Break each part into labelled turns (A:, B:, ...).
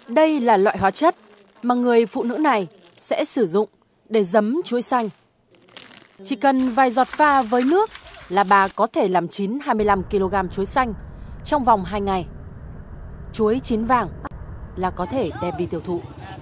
A: Đây là loại hóa chất mà người phụ nữ này sẽ sử dụng để giấm chuối xanh. Chỉ cần vài giọt pha với nước là bà có thể làm chín 25 kg chuối xanh trong vòng 2 ngày. Chuối chín vàng là có thể đem đi tiêu thụ.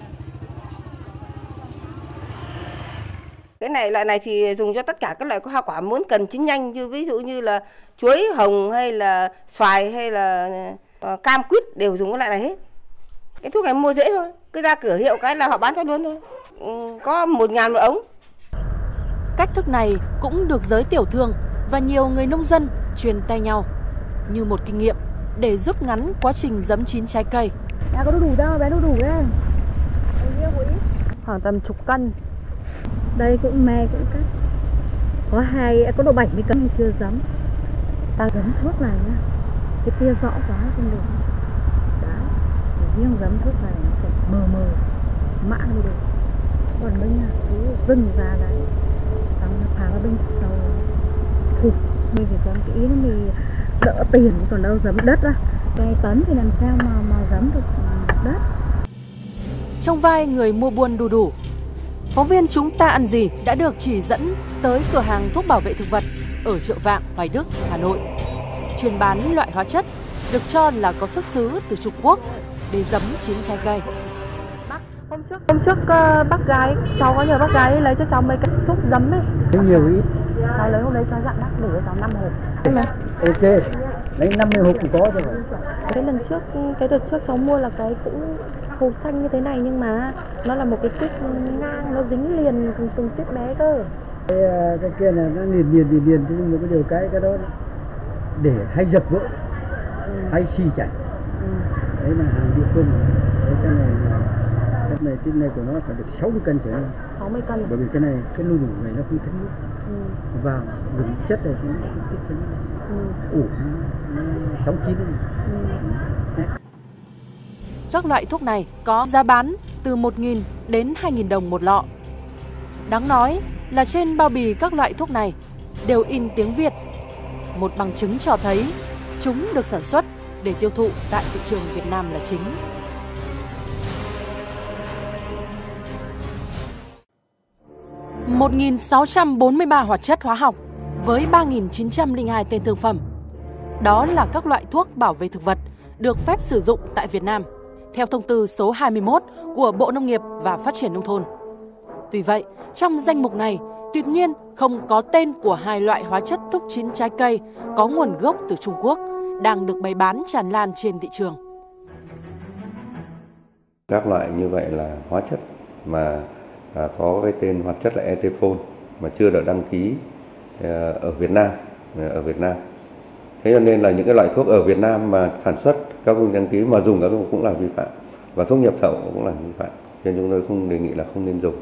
B: Cái loại này thì dùng cho tất cả các loại hoa quả muốn cần chín nhanh, như ví dụ như là chuối hồng hay là xoài hay là cam quýt đều dùng cái loại này hết. Cái thuốc này mua dễ thôi, cứ ra cửa hiệu cái là họ bán cho luôn thôi. Có 1.000 một ống.
A: Cách thức này cũng được giới tiểu thương và nhiều người nông dân truyền tay nhau như một kinh nghiệm để rút ngắn quá trình giấm chín trái cây.
C: Đã có đủ đâu, bé đủ đấy. Khoảng tầm chục cân. Đây cũng me cũng cắt. Có độ 70 cân chưa giấm. Ta giấm thuốc này nhá. Cái tia rõ quá không được. Đấy. Riêng giấm thuốc này nó phải mờ mã mới được. Còn bên nhà cứ vừng ra đấy. Xong nó phá vào bên sau thịt. Mình phải giấm cái ý nó mình đỡ tiền, còn đâu giấm đất á. Cái tấn thì làm sao mà giấm được đất.
A: Trong vai người mua buôn đu đủ, phóng viên Chúng ta ăn gì đã được chỉ dẫn tới cửa hàng thuốc bảo vệ thực vật ở chợ Vạng, Hoài Đức, Hà Nội, chuyên bán loại hóa chất được cho là có xuất xứ từ Trung Quốc để giấm chín trái cây.
C: Hôm trước bác gái, cháu có nhờ bác gái lấy cho cháu mấy cái thuốc giấm ấy.
D: Lấy nhiều ít.
C: Cháu lấy hôm đấy cháu dặn bác để cho cháu 5 hộp.
D: Ok, lấy 50 hộp cũng có rồi.
C: Cái đợt trước cháu mua là cái cũng hộp xanh như thế này, nhưng mà nó là một cái tuyết ngang, nó dính liền từng tuyết bé cơ.
D: Cái kia là nó liền, nhưng mà có điều cái đó để hay dập vỡ, hay xì chảy. Đấy là hàng địa phương. Cái này của nó phải được 60 cân trở lên.
C: 60 cân.
D: Bởi vì cái đu đủ này nó không thấm nước. Vào gừng chất này cũng tích thấm nước. Nó chóng chín.
A: Các loại thuốc này có giá bán từ 1.000 đến 2.000 đồng một lọ. Đáng nói là trên bao bì các loại thuốc này đều in tiếng Việt, một bằng chứng cho thấy chúng được sản xuất để tiêu thụ tại thị trường Việt Nam là chính. ...1.643 hoạt chất hóa học với 3.902 tên thương phẩm. Đó là các loại thuốc bảo vệ thực vật được phép sử dụng tại Việt Nam theo thông tư số 21 của Bộ Nông nghiệp và Phát triển Nông thôn. Tuy vậy, trong danh mục này tuyệt nhiên không có tên của hai loại hóa chất thuốc chín trái cây có nguồn gốc từ Trung Quốc đang được bày bán tràn lan trên thị trường.
E: Các loại như vậy là hóa chất mà có cái tên hoạt chất là etefon mà chưa được đăng ký ở Việt Nam. Thế cho nên là những cái loại thuốc ở Việt Nam mà sản xuất các vùng đăng ký mà dùng các vùng cũng là vi phạm, và thuốc nhập khẩu cũng là vi phạm. Nên chúng tôi không đề nghị là không nên dùng.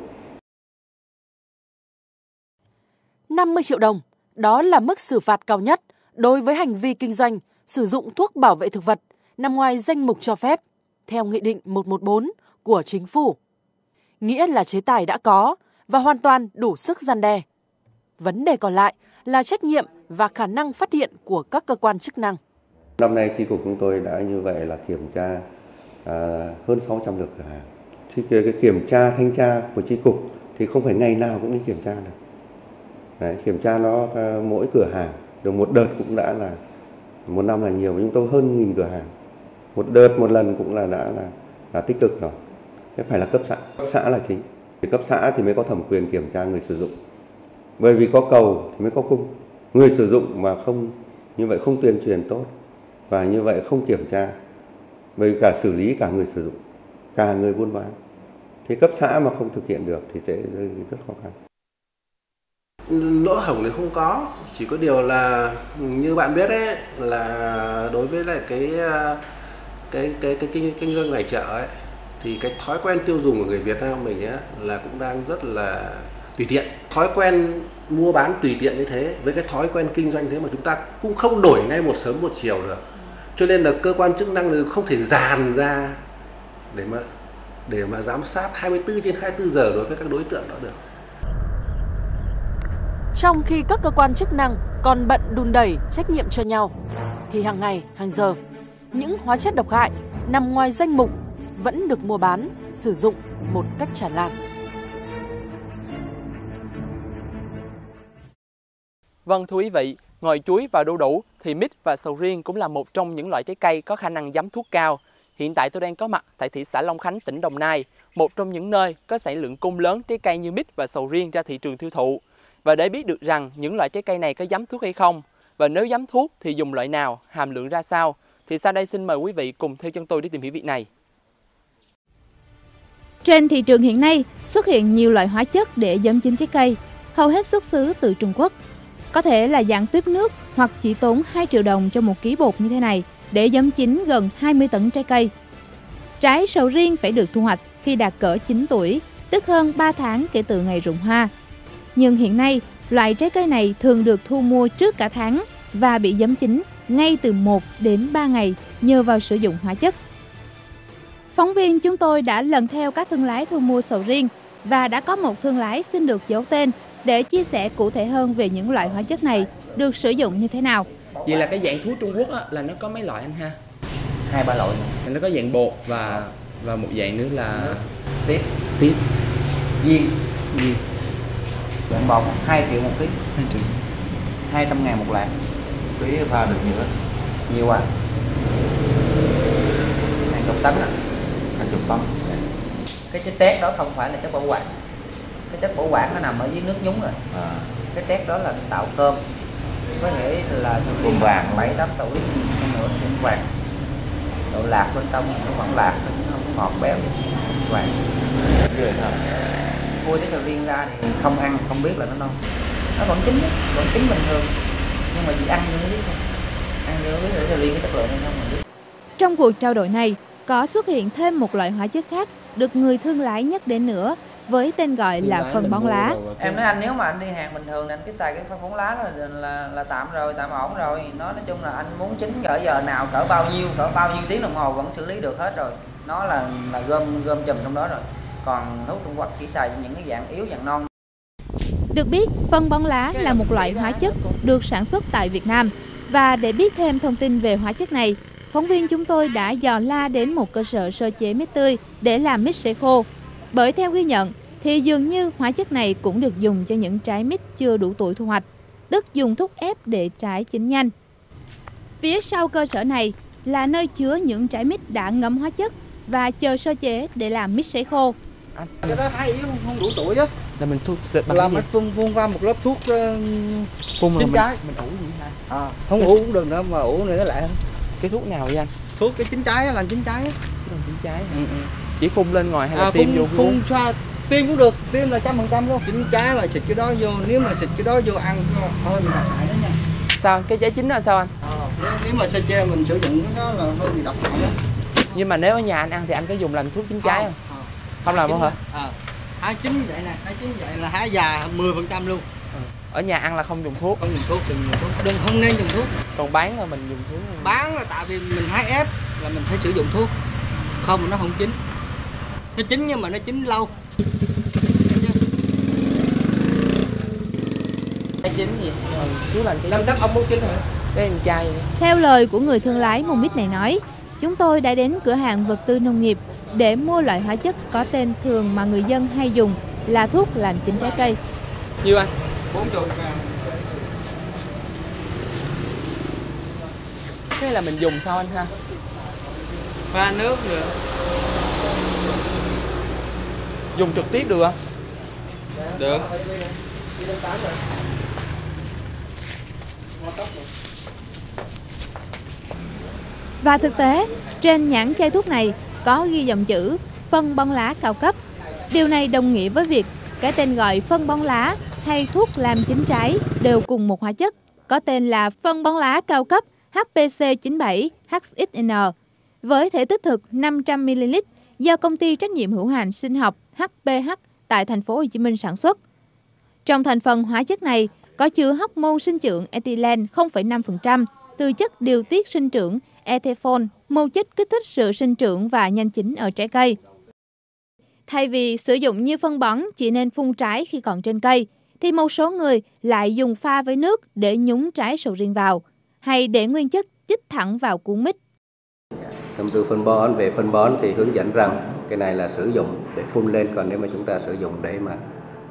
A: 50 triệu đồng, đó là mức xử phạt cao nhất đối với hành vi kinh doanh sử dụng thuốc bảo vệ thực vật nằm ngoài danh mục cho phép theo Nghị định 114 của Chính phủ. Nghĩa là chế tài đã có và hoàn toàn đủ sức răn đe. Vấn đề còn lại là trách nhiệm và khả năng phát hiện của các cơ quan chức năng.
E: Năm nay chi cục chúng tôi đã như vậy là kiểm tra hơn 600 lượt cửa hàng. Cái kiểm tra thanh tra của chi cục thì không phải ngày nào cũng đi kiểm tra được. Đấy, kiểm tra nó mỗi cửa hàng được một đợt cũng đã là một năm là nhiều, nhưng tôi hơn 1.000 cửa hàng. Một đợt một lần cũng đã là tích cực rồi. Thế phải là cấp xã là chính. Thì cấp xã thì mới có thẩm quyền kiểm tra người sử dụng. Bởi vì có cầu thì mới có cung. Người sử dụng mà không như vậy không tuyên truyền tốt và như vậy không kiểm tra, bởi vì cả xử lý cả người sử dụng, cả người buôn bán, thì cấp xã mà không thực hiện được thì sẽ rất khó khăn.
F: Lỗ hổng thì không có, chỉ có điều là như bạn biết ấy, là đối với lại cái kinh doanh ngoài chợ ấy, thì cái thói quen tiêu dùng của người Việt Nam mình ấy, là cũng đang rất là tùy tiện. Thói quen mua bán tùy tiện như thế với cái thói quen kinh doanh thế mà chúng ta cũng không đổi ngay một sớm một chiều được. Cho nên là cơ quan chức năng không thể dàn ra để mà giám sát 24/24 giờ đối với các đối tượng đó được.
A: Trong khi các cơ quan chức năng còn bận đùn đẩy trách nhiệm cho nhau, thì hàng ngày, hàng giờ, những hóa chất độc hại nằm ngoài danh mục vẫn được mua bán, sử dụng một cách tràn lan.
G: Vâng, thưa quý vị, ngoài chuối và đu đủ thì mít và sầu riêng cũng là một trong những loại trái cây có khả năng giấm thuốc cao. Hiện tại tôi đang có mặt tại thị xã Long Khánh, tỉnh Đồng Nai, một trong những nơi có sản lượng cung lớn trái cây như mít và sầu riêng ra thị trường tiêu thụ. Và để biết được rằng những loại trái cây này có giấm thuốc hay không, và nếu giấm thuốc thì dùng loại nào, hàm lượng ra sao, thì sau đây xin mời quý vị cùng theo chân tôi đi tìm hiểu việc này.
H: Trên thị trường hiện nay xuất hiện nhiều loại hóa chất để giấm chín trái cây, hầu hết xuất xứ từ Trung Quốc. Có thể là dạng tuyếp nước hoặc chỉ tốn 2 triệu đồng cho 1 kg bột như thế này để giấm chín gần 20 tấn trái cây. Trái sầu riêng phải được thu hoạch khi đạt cỡ 9 tuổi, tức hơn 3 tháng kể từ ngày rụng hoa. Nhưng hiện nay, loại trái cây này thường được thu mua trước cả tháng và bị giấm chín ngay từ 1 đến 3 ngày nhờ vào sử dụng hóa chất. Phóng viên chúng tôi đã lần theo các thương lái thu mua sầu riêng và đã có một thương lái xin được giấu tên để chia sẻ cụ thể hơn về những loại hóa chất này được sử dụng như thế nào.
G: Vậy là cái dạng thuốc Trung Quốc á, là nó có mấy loại anh ha?
I: 2-3 loại.
G: Nó có dạng bột và một dạng nữa là
I: Tiếp viên dạng bột 2 triệu 1 kg, 200.000 một lạng. Ký pha được nhiều lắm. Nhiều quá. Hàng chục tấn à? Hàng chục tấn. Cái chất tét đó không phải là chất bảo quản. Cái chất bảo quản nó nằm ở dưới nước nhúng rồi. Cái tét đó là tạo cơm. Có nghĩa là cơm vàng 7-8 tuổi nữa cũng vàng. Độ lạc bên trong nó vẫn lạc, nó không ngọt béo vàng. Mua cái sầu riêng ra thì không ăn không biết là nó non. Nó vẫn chín bình thường. Nhưng mà chỉ ăn thì mới biết thôi. Ăn thì mới biết sầu riêng cái chất lượng hay không mà biết.
H: Trong cuộc trao đổi này, có xuất hiện thêm một loại hóa chất khác được người thương lái nhắc đến nữa với tên gọi là phân bón lá.
I: Em nói anh nếu mà anh đi hàng bình thường thì anh cứ xài cái phân bón lá là tạm rồi, tạm ổn rồi. Nói chung là anh muốn chín cỡ giờ nào, cỡ bao nhiêu tiếng đồng hồ vẫn xử lý được hết rồi. Nó là gom chùm trong đó rồi. Còn thuốc Trung Quốc chỉ xài những cái dạng yếu, dạng non.
H: Được biết, phân bón lá là một loại hóa chất được sản xuất tại Việt Nam. Và để biết thêm thông tin về hóa chất này, phóng viên chúng tôi đã dò la đến một cơ sở sơ chế mít tươi để làm mít sấy khô. Bởi theo ghi nhận thì dường như hóa chất này cũng được dùng cho những trái mít chưa đủ tuổi thu hoạch, tức dùng thuốc ép để trái chín nhanh. Phía sau cơ sở này là nơi chứa những trái mít đã ngấm hóa chất và chờ sơ chế để làm mít sấy khô.
D: Cái đó hay yếu không đủ tuổi á.
G: Là mình thuốc bằng
D: làm mình phun qua một lớp thuốc chín trái.
G: Mình ủ gì hả?
D: Không ủ cũng được nữa mà ủ này nó lại hơn.
G: Cái thuốc nào vậy anh?
D: Thuốc cái chín trái làm chín trái á.
G: Cái chín trái. Chỉ phun lên ngoài hay là tiêm vô?
D: Phun xoa tiêm cũng được, tiêm là 100% luôn. Chín trái là xịt cái đó vô, nếu mà xịt cái đó vô ăn thôi mình hại đó nha.
G: Sao? Cái trái chín là sao anh?
D: Nếu mà xịt cho mình sử dụng cái đó là hơi bị độc hại đó.
G: Nhưng mà nếu ở nhà anh ăn thì anh có dùng làm thuốc chín trái không? Không làm đâu hả?
D: Hái chín vậy là hái già 10% luôn.
G: Ở nhà ăn là không dùng thuốc.
D: Không dùng thuốc, không nên dùng thuốc.
G: Còn bán là mình dùng thuốc.
D: Bán là tại vì mình hái ép là mình phải sử dụng thuốc. Không nó không chín. Nó chín nhưng mà nó chín lâu.
G: Cái chín gì? Chú là cái
D: chắc ông muốn chín hả?
G: Cái em chai.
H: Theo lời của người thương lái mua mít này nói, chúng tôi đã đến cửa hàng vật tư nông nghiệp để mua loại hóa chất có tên thường mà người dân hay dùng là thuốc làm chín trái cây.
G: Nhiêu anh?
D: 40.
G: Thế là mình dùng sao anh ha?
D: Pha nước nữa.
G: Dùng trực tiếp được không?
D: Được.
H: Và thực tế, trên nhãn chai thuốc này có ghi dòng chữ phân bón lá cao cấp. Điều này đồng nghĩa với việc cái tên gọi phân bón lá hay thuốc làm chín trái đều cùng một hóa chất, có tên là phân bón lá cao cấp HPC97HXN với thể tích thực 500ml do công ty trách nhiệm hữu hạn sinh học HPH tại thành phố Hồ Chí Minh sản xuất. Trong thành phần hóa chất này có chứa hormone sinh trưởng ethylene 0,5%, từ chất điều tiết sinh trưởng ethefone, một chất kích thích sự sinh trưởng và nhanh chín ở trái cây. Thay vì sử dụng như phân bón chỉ nên phun trái khi còn trên cây, thì một số người lại dùng pha với nước để nhúng trái sầu riêng vào, hay để nguyên chất chích thẳng vào cuống mít.
J: Thông tư phân bón, về phân bón thì hướng dẫn rằng cái này là sử dụng để phun lên, còn nếu mà chúng ta sử dụng để mà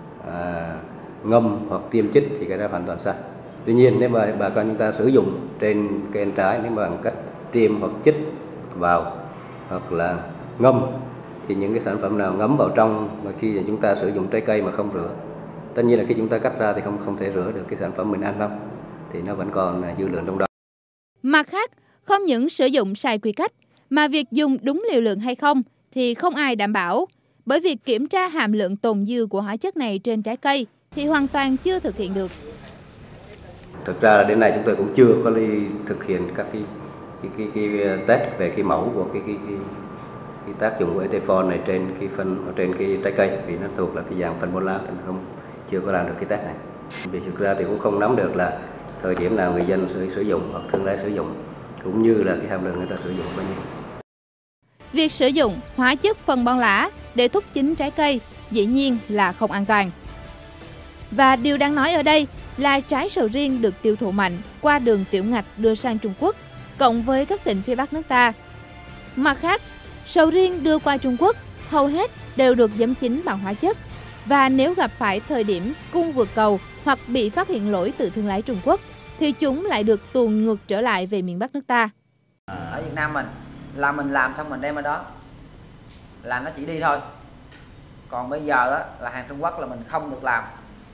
J: ngâm hoặc tiêm chích thì cái đó hoàn toàn sai. Tuy nhiên nếu mà bà con chúng ta sử dụng trên cây ăn trái, nếu mà bằng cách tiêm hoặc chích vào hoặc là ngâm, thì những cái sản phẩm nào ngấm vào trong mà khi chúng ta sử dụng trái cây mà không rửa, tất nhiên là khi chúng ta cắt ra thì không thể rửa được cái sản phẩm mình ăn đâu, thì nó vẫn còn dư lượng trong đó.
H: Mặt khác, không những sử dụng sai quy cách mà việc dùng đúng liều lượng hay không thì không ai đảm bảo, bởi việc kiểm tra hàm lượng tồn dư của hóa chất này trên trái cây thì hoàn toàn chưa thực hiện được.
J: Thực ra là đến nay chúng tôi cũng chưa có thực hiện các cái test về cái mẫu của cái tác dụng của Etefon này trên cái phân, trên cái trái cây, vì nó thuộc là cái dạng phân bón lá, nên không chưa có làm được cái test này. Vì thực ra thì cũng không nắm được là thời điểm nào người dân sử dụng hoặc thương lái sử dụng, cũng như là cái hàm lượng người ta sử dụng bao nhiêu.
H: Việc sử dụng hóa chất phân bón lá để thúc chín trái cây dĩ nhiên là không an toàn. Và điều đáng nói ở đây là trái sầu riêng được tiêu thụ mạnh qua đường tiểu ngạch đưa sang Trung Quốc, cộng với các tỉnh phía Bắc nước ta. Mặt khác, sầu riêng đưa qua Trung Quốc hầu hết đều được giấm chín bằng hóa chất, và nếu gặp phải thời điểm cung vượt cầu hoặc bị phát hiện lỗi từ thương lái Trung Quốc thì chúng lại được tuồn ngược trở lại về miền Bắc nước ta.
I: Ở Việt Nam mình làm xong mình đem ở đó là nó chỉ đi thôi. Còn bây giờ á, là hàng Trung Quốc là mình không được làm.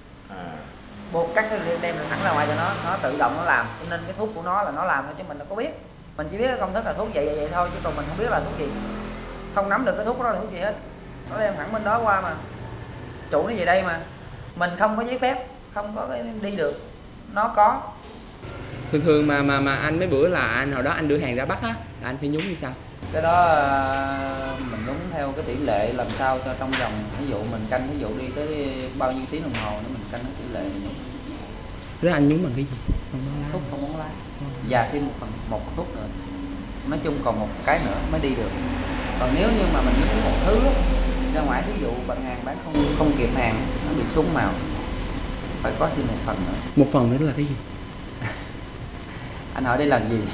I: Buộc cắt cái đem thẳng ra ngoài cho nó tự động nó làm, cho nên cái thuốc của nó là nó làm thôi chứ mình đâu có biết. Mình chỉ biết công thức là thuốc vậy thôi, chứ còn mình không biết là thuốc gì, không nắm được cái thuốc đó là thuốc gì hết. Nó đem thẳng bên đó qua mà chủ nó về đây mà mình không có giấy phép, không có cái đi được, nó có.
G: Thường mà anh mấy bữa là anh hồi đó anh đưa hàng ra Bắc á, là anh phải nhúng như sao?
I: Cái đó mình nhúng theo cái tỷ lệ làm sao cho trong vòng, ví dụ mình canh ví dụ đi tới bao nhiêu tiếng đồng hồ nữa mình canh cái tỷ lệ.
G: Thế anh nhúng bằng cái gì?
I: Thuốc không bón lá. Và thêm một thuốc nữa. Nói chung còn một cái nữa mới đi được. Còn nếu như mà mình nhúng một thứ ra ngoài, ví dụ bạn hàng bán không kịp hàng, nó bị xuống màu, phải có thêm một phần nữa.
G: Một phần nữa là cái gì?
I: Anh hỏi đây là gì?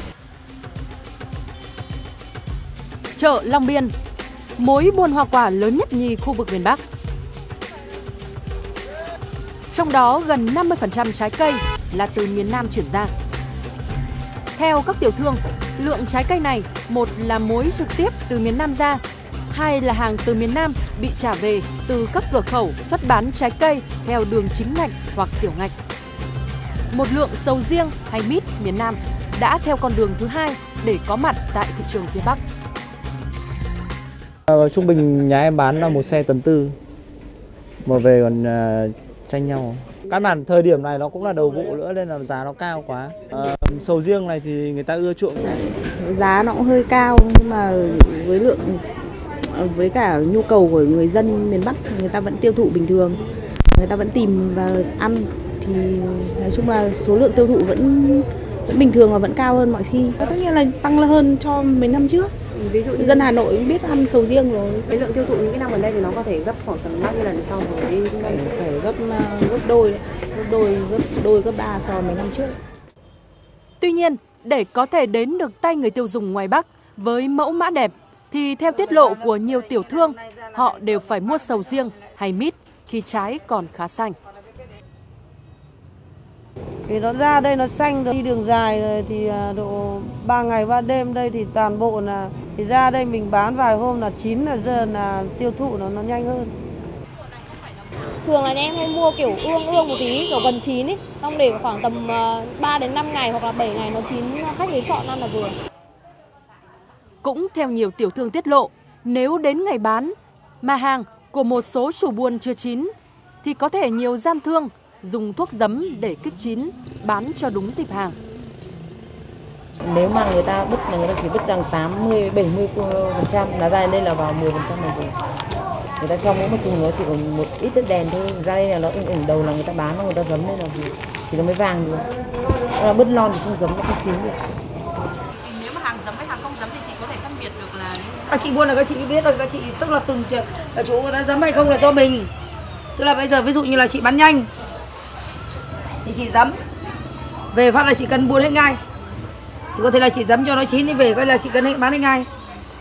A: Chợ Long Biên, mối buôn hoa quả lớn nhất nhì khu vực miền Bắc. Trong đó gần 50% trái cây là từ miền Nam chuyển ra. Theo các tiểu thương, lượng trái cây này, một là mối trực tiếp từ miền Nam ra, hai là hàng từ miền Nam bị trả về từ các cửa khẩu xuất bán trái cây theo đường chính ngạch hoặc tiểu ngạch. Một lượng sầu riêng hay mít miền Nam đã theo con đường thứ hai để có mặt tại thị trường phía Bắc.
K: Trung bình nhà em bán là một xe tấn tư, mà về còn tranh nhau. Căn bản thời điểm này nó cũng là đầu vụ nữa nên là giá nó cao quá. Sầu riêng này thì người ta ưa chuộng.
L: Giá nó cũng hơi cao, nhưng mà với lượng, với cả nhu cầu của người dân miền Bắc người ta vẫn tiêu thụ bình thường, người ta vẫn tìm và ăn, thì nói chung là số lượng tiêu thụ vẫn bình thường và vẫn cao hơn mọi khi. Tất nhiên là tăng hơn cho mấy năm trước. Ví dụ như dân Hà Nội biết ăn sầu riêng rồi.
M: Cái lượng tiêu thụ những cái năm gần đây thì nó có thể gấp khoảng tầm 50 lần so với
L: phải gấp đôi, gấp đôi, gấp 3 so với mấy năm trước.
A: Tuy nhiên, để có thể đến được tay người tiêu dùng ngoài Bắc với mẫu mã đẹp, thì theo tiết lộ của nhiều tiểu thương, họ đều phải mua sầu riêng hay mít khi trái còn khá xanh.
N: Thì nó ra đây nó xanh rồi, đi đường dài rồi thì độ 3 ngày 3 đêm đây thì toàn bộ là thì ra đây mình bán vài hôm là chín, là giờ là tiêu thụ nó nhanh hơn.
O: Thường là em hay mua kiểu ương một tí, kiểu gần chín ấy, xong để khoảng tầm 3 đến 5 ngày hoặc là 7 ngày nó chín, khách đến chọn ăn là vừa.
A: Cũng theo nhiều tiểu thương tiết lộ, nếu đến ngày bán mà hàng của một số chủ buôn chưa chín thì có thể nhiều gian thương dùng thuốc giấm để kích chín, bán cho đúng dịp hàng.
P: Nếu mà người ta bứt là người ta chỉ bứt rằng 80-70% là ra đây là vào 10% là rồi. Người ta cho mỗi một thùng nó chỉ còn một ít đất đèn thôi, ra đây là nó ửng đầu là người ta bán, người ta giấm lên là gì thì nó mới vàng được. Là bứt lon thì không giấm nó không chín được.
A: Nếu mà hàng giấm với hàng không giấm thì chị có thể phân biệt được là
N: các chị buôn là các chị biết rồi, các chị tức là từng chỗ người ta giấm hay không là do mình. Tức là bây giờ ví dụ như là chị bán nhanh thì chị giấm, về phát là chị cần buôn hết ngay. Thì có thể là chị giấm cho nó chín đi, về coi là chị cần bán hết ngay.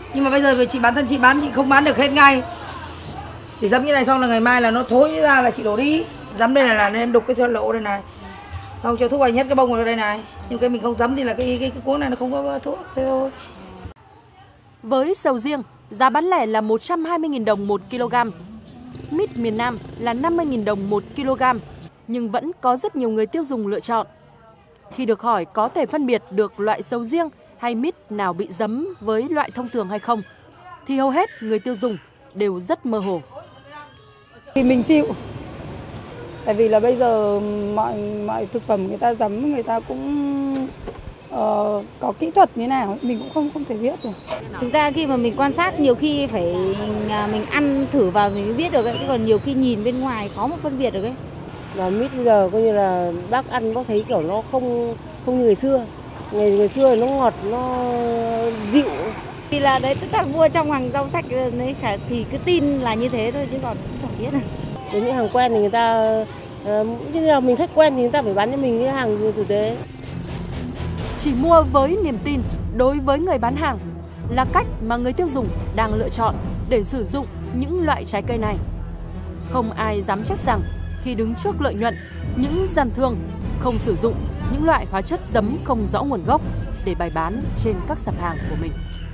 Q: Nhưng mà bây giờ chị bản thân chị bán, chị không bán được hết ngay. Chị dấm như này xong là ngày mai là nó thối ra là chị đổ đi. Dấm đây là nên đục cái thuốc lỗ đây này. Xong cho thuốc anh hết cái bông vào đây này. Nhưng cái mình không dấm thì là cái cuống này nó không có thuốc, thế thôi.
A: Với sầu riêng, giá bán lẻ là 120.000 đồng 1 kg. Mít miền Nam là 50.000 đồng 1 kg, nhưng vẫn có rất nhiều người tiêu dùng lựa chọn. Khi được hỏi có thể phân biệt được loại sầu riêng hay mít nào bị dấm với loại thông thường hay không, thì hầu hết người tiêu dùng đều rất mơ hồ.
R: Thì mình chịu. Tại vì là bây giờ mọi thực phẩm người ta dấm, người ta cũng có kỹ thuật như nào mình cũng không thể biết được.
S: Thực ra khi mà mình quan sát nhiều khi phải mình ăn thử vào mình mới biết được ấy, chứ còn nhiều khi nhìn bên ngoài khó mà phân biệt được ấy.
N: Mà mít bây giờ coi như là bác ăn bác thấy kiểu nó không như ngày xưa. Ngày xưa nó ngọt, nó dịu.
S: Thì là đấy, tức là mua trong hàng rau sạch đấy thì cứ tin là như thế thôi chứ còn cũng chẳng biết được.
N: Đến những hàng quen thì người ta như là mình khách quen thì người ta phải bán cho mình cái hàng tử tế.
A: Chỉ mua với niềm tin đối với người bán hàng là cách mà người tiêu dùng đang lựa chọn để sử dụng những loại trái cây này. Không ai dám chắc rằng khi đứng trước lợi nhuận, những gian thương không sử dụng những loại hóa chất dấm không rõ nguồn gốc để bày bán trên các sạp hàng của mình.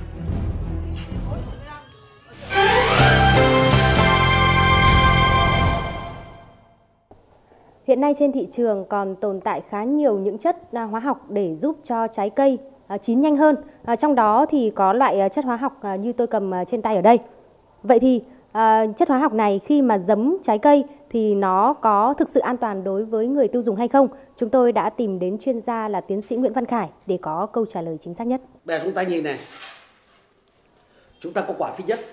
M: Hiện nay trên thị trường còn tồn tại khá nhiều những chất hóa học để giúp cho trái cây chín nhanh hơn. Trong đó thì có loại chất hóa học như tôi cầm trên tay ở đây. Vậy thì chất hóa học này khi mà giấm trái cây thì nó có thực sự an toàn đối với người tiêu dùng hay không? Chúng tôi đã tìm đến chuyên gia là tiến sĩ Nguyễn Văn Khải để có câu trả lời chính xác nhất.
T: Bây giờ chúng ta nhìn này, chúng ta có quả thứ nhất,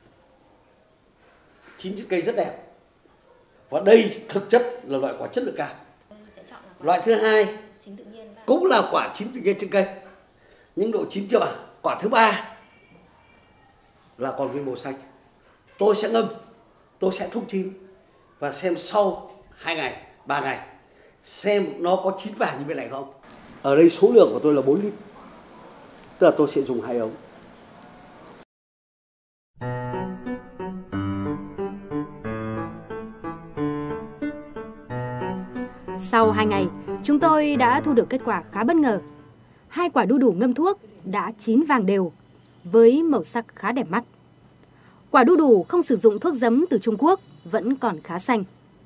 T: chín trái cây rất đẹp. Và đây thực chất là loại quả chất lượng cao. Loại thứ hai cũng là quả chín tự nhiên trên cây, nhưng độ chín chưa bằng. Quả thứ ba là còn cái màu xanh. Tôi sẽ ngâm, tôi sẽ thúc chín và xem sau 2 ngày, 3 ngày xem nó có chín vàng như vậy này không. Ở đây số lượng của tôi là 4 lít, tức là tôi sẽ dùng 2 ống.
M: Sau 2 ngày, chúng tôi đã thu được kết quả khá bất ngờ. 2 quả đu đủ ngâm thuốc đã chín vàng đều, với màu sắc khá đẹp mắt. Quả đu đủ không sử dụng thuốc giấm từ Trung Quốc vẫn còn khá xanh.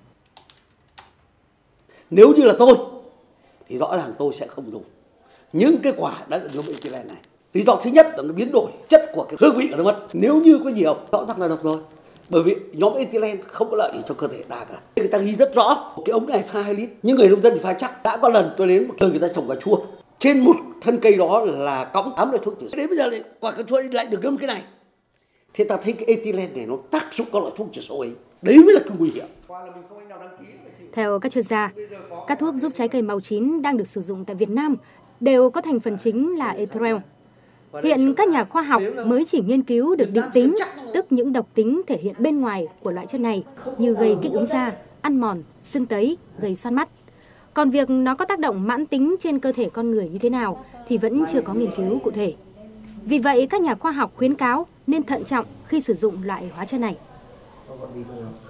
T: Nếu như là tôi, thì rõ ràng tôi sẽ không dùng những cái quả đã được ngâm ethylene này. Lý do thứ nhất là nó biến đổi chất của cái hương vị của nó mất. Nếu như có nhiều, rõ ràng là độc rồi. Bởi vì nhóm ethylene không có lợi cho cơ thể ta cả. Người ta ghi rất rõ, cái ống này pha 2 lít, nhưng người nông dân thì pha chắc. Đã có lần tôi đến một nơi người ta trồng cà chua, trên một thân cây đó là cõng 8 loại thuốc trừ sâu. Đến bây giờ lại quả cà chua lại được ngâm cái này. Thế ta thấy cái ethylene này nó tác dụng các loại thuốc trừ sâu ấy. Đấy mới là cái nguy hiểm.
M: Theo các chuyên gia, các thuốc giúp trái cây màu chín đang được sử dụng tại Việt Nam đều có thành phần chính là ethyl. Hiện các nhà khoa học mới chỉ nghiên cứu được định tính, tức những độc tính thể hiện bên ngoài của loại chất này như gây kích ứng da, ăn mòn, sưng tấy, gây xoăn mắt. Còn việc nó có tác động mãn tính trên cơ thể con người như thế nào thì vẫn chưa có nghiên cứu cụ thể. Vì vậy, các nhà khoa học khuyến cáo nên thận trọng khi sử dụng loại hóa chất này.